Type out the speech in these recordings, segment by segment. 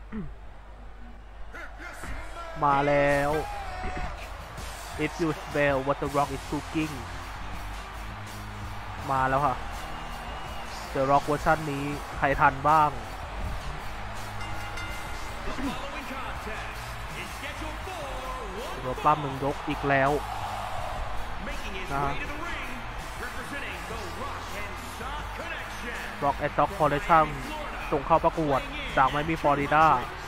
มาแล้ว If you smell what the rock is cooking มาแล้วค่ะ The Rock เวอร์ชันนี้ใครทันบ้างเราปั้มหนึ่งยกอีกแล้วนะฮะ Rock and Shock Collection ส่งเข้าประกวดจากไมอามี่ฟลอริดา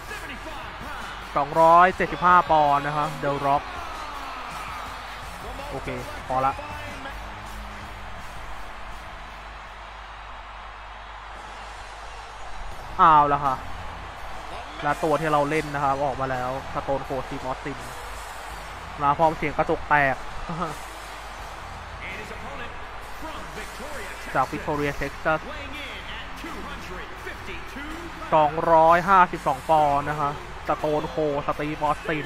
275 ปอนด์นะฮะ The Rock โอเคพอละเอาละค่ะและตัวที่เราเล่นนะครับออกมาแล้วสโตนโคซีมอสซินมาพร้อมเสียงกระจกแตกจากวิกตอเรียเท็กซัส252 ปอนด์นะคะสโตนโคสตีฟออสติน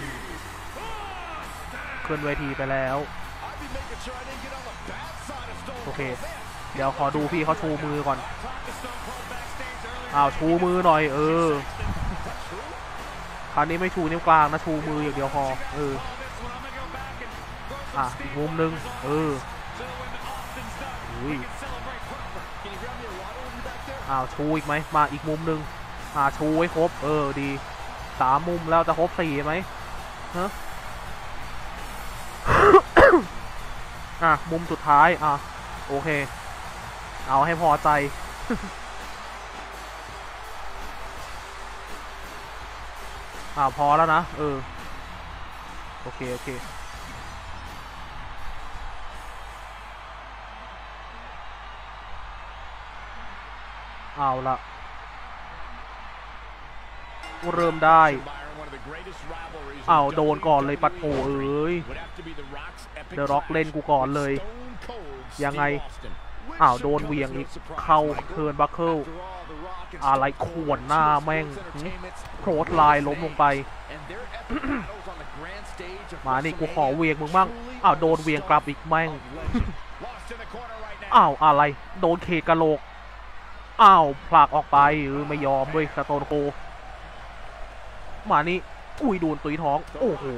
ขึ้นเวทีไปแล้วโอเคเดี๋ยวขอดูพี่เขาชูมือก่อนชูมือหน่อยคราวนี้ไม่ชูนิ้วกลางนะชูมืออย่างเดียวพออีกมุมนึงอุ้ยชูอีกไหมมาอีกมุมนึงชูให้ครบดี3 มุมแล้วจะครบ4ไหมฮะ มุมสุดท้ายโอเคเอาให้พอใจ พอแล้วนะโอเคเอาละเริ่มได้โดนก่อนเลยปัดโผThe Rock เล่นกูก่อนเลยยังไงโดนเวียงอีกเข้าเทิร์นบัคเคิลอะไรขวนหน้าแม่งโครสไลน์ล้มลงไป มานี่กูขอเวียงมึงมั่งโดนเวียงกลับอีกแม่ง อะไรโดนเขตกะโหลกผลักออกไปไม่ยอมด้วยสโตนโคมานี่อุ้ยโดนตุยท้องโอ้โห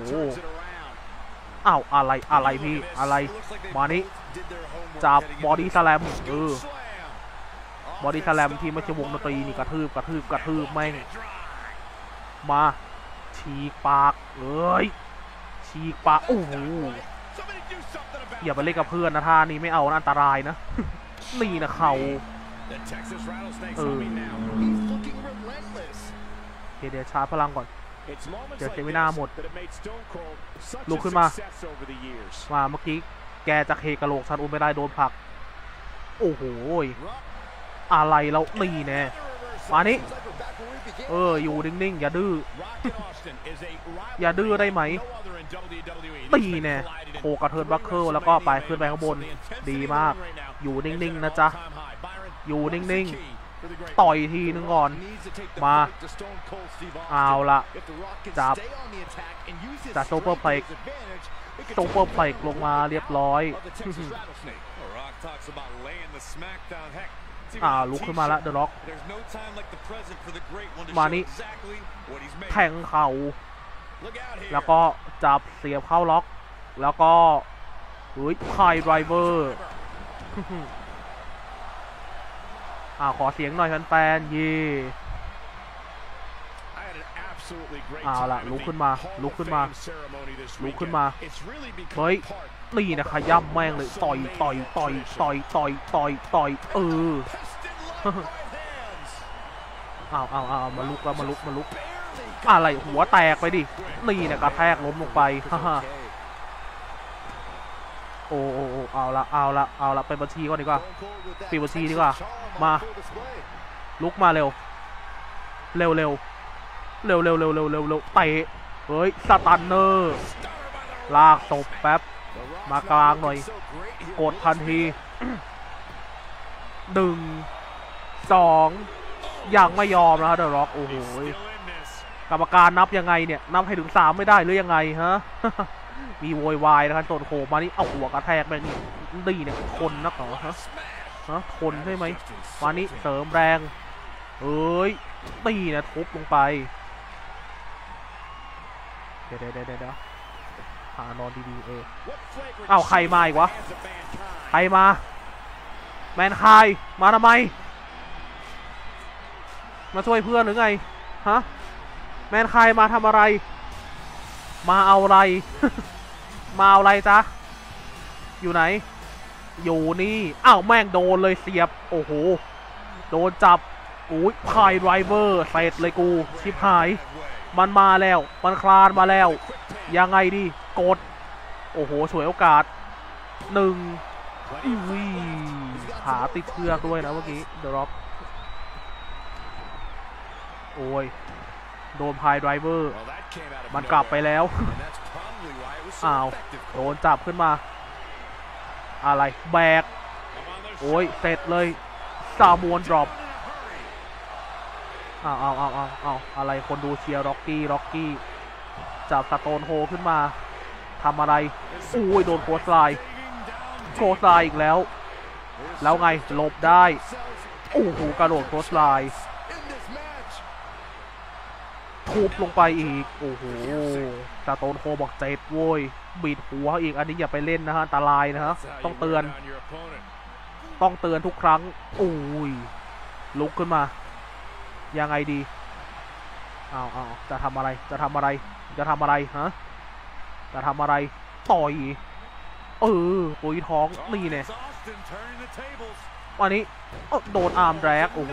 อะไรพี่อะไรมานี่จับบอดี้สแลมบอดี้สแลมที่ไม่ใช่วงดนตรีนี่กระทืบแม่งมาฉีกปากฉีกปากโอ้โหอย่าไปเล่นกับเพื่อนนะท่านี้ไม่เอาอันตรายนะ นี่นะเขาเดี๋ยวชาร์จพลังก่อนเดี๋ยวเซมิน่าหมดลุกขึ้นมาเมื่อกี้แกจะเคกระโหลกฉันไม่ได้โดนผลักโอ้โหอะไรเรานี่แน่มานี่อยู่นิ่งๆอย่าดื้อ อย่าดื้อได้ไหมตีแน่โคกระเทินบัคเคิลแล้วก็ไปขึ้นไปข้างบนดีมากอยู่นิ่งๆนะจ๊ะอยู่นิ่งๆต่อยทีนึงก่อนมาเอาละจับโซเปอร์เพล็กลงมาเรียบร้อยลุกขึ้นมาแล้วเดอะร็อกมานี่แทงเข่าแล้วก็จับเสียบเข้าล็อกแล้วก็ไฮไดรเวอร์ขอเสียงหน่อยแฟนๆยี่ละลุกขึ้นมาเฮ้ยนี่นะขย่ำแม่งเลยต่อยมาลุกอะไรหัวแตกไปดินี่นะกระแทกล้มลงไปโอ้เอาละไปบัญชีก่อนดีกว่าปิดบัญชีดีกว่ามาลุกมาเร็วเตะเฮ้ยสตันเนอร์ลากตบแป๊บมากลางหน่อยกดทันที1 2ยังไม่ยอมนะเดอะร็อกโอ้โหกรรมการนับยังไงเนี่ยนับให้ถึง3ไม่ได้หรือยังไงฮะ มีโวยวายนะครับโซนโคมานี่เอาหัวกระแทกไปนี่ดีเนี่ยทนนักเหรอฮะทนใช่ไหมมานี่เสริมแรงตีนะทุบลงไปเดี๋ยวหานอนดีๆอ้าวใครมาอีกวะใครมาแมนคายมาทำไมมาช่วยเพื่อนหรือไงฮะแมนคายมาทำอะไรมาเอาอะไร มาเอาอะไรจ๊ะอยู่ไหนอยู่นี่อ้าวแม่งโดนเลยเสียบโอ้โหโดนจับอุ้ยพายไรเวอร์เสร็จเลยกูชิบหายมันมาแล้วมันคลานมาแล้วยังไงดีกดโอ้โหสวยโอกาส1อุ้ยขาติดเชือกด้วยนะเมื่อกี้เดอะร็อกโอ้ยโดนพายไรเวอร์มันกลับไปแล้ว อ้าวโดนจับขึ้นมาอะไรแบกโอ้ยเสร็จเลยซามวนดรอปเอาอะไรคนดูเชียร์ร็อกกี้จับสโตนโฮขึ้นมาทำอะไรอุ้ยโดนโคสไลน์อีกแล้วไงหลบได้โอ้โหกระโดดโคสไลน์ทุบลงไปอีกโอ้โหสโตนโฮบอกเจ็บโว้ยบีดหัวอีกอันนี้อย่าไปเล่นนะฮะอันตรายนะฮะต้องเตือนทุกครั้งอุ้ยลุกขึ้นมายังไงดีเอาจะทำอะไรฮะจะทำอะไรต่อยปุยท้องนี่เนี่ยวันนี้โดนอาร์มแดกโอ้โห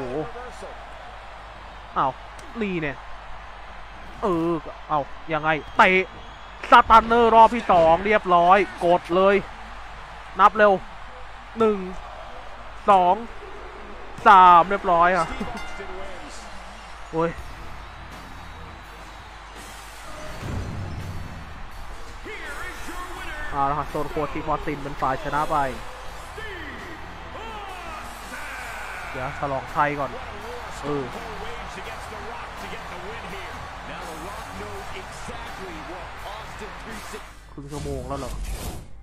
นี่เนี่ยยังไงเตะสตันเนอร์รอบที่2เรียบร้อยกดเลยนับเร็ว1 2 3เรียบร้อยอ่ะโอ้ยแล้วครับโซนโคชิมอสตินเป็นฝ่ายชนะไปเดี๋ยวฉลองไทยก่อนครึ่งชั่วโมงแล้วเหรอ